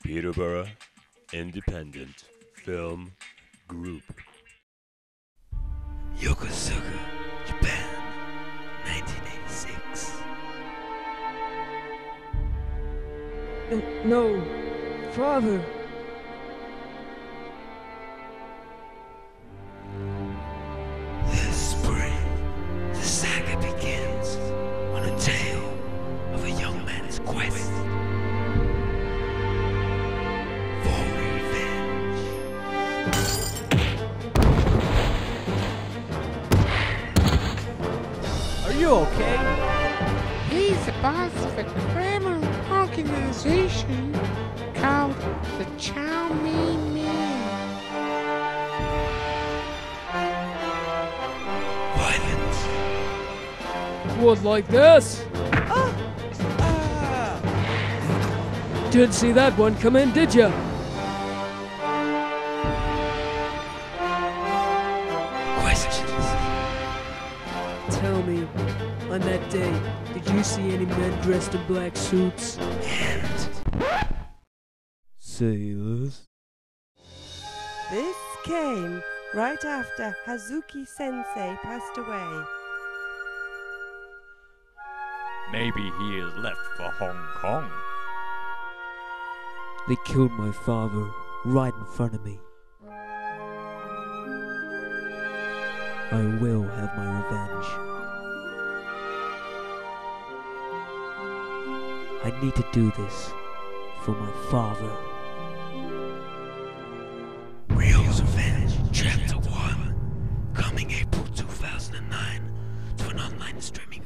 Peterborough Independent Film Group. Yokosuka, Japan, 1986. No, father. This spring, the saga begins on a tale of a young man's quest for revenge. Are you okay? He's the boss of a criminal organization called the Chow Mein Men. Violence. Was like this? Didn't see that one come in, did ya? Questions. Tell me, on that day, did you see any men dressed in black suits? And Sailors? This came right after Hazuki Sensei passed away. Maybe he is left for Hong Kong. They killed my father right in front of me. I will have my revenge. I need to do this for my father. Rio's Revenge, Chapter 1, coming April 2009 to an online streaming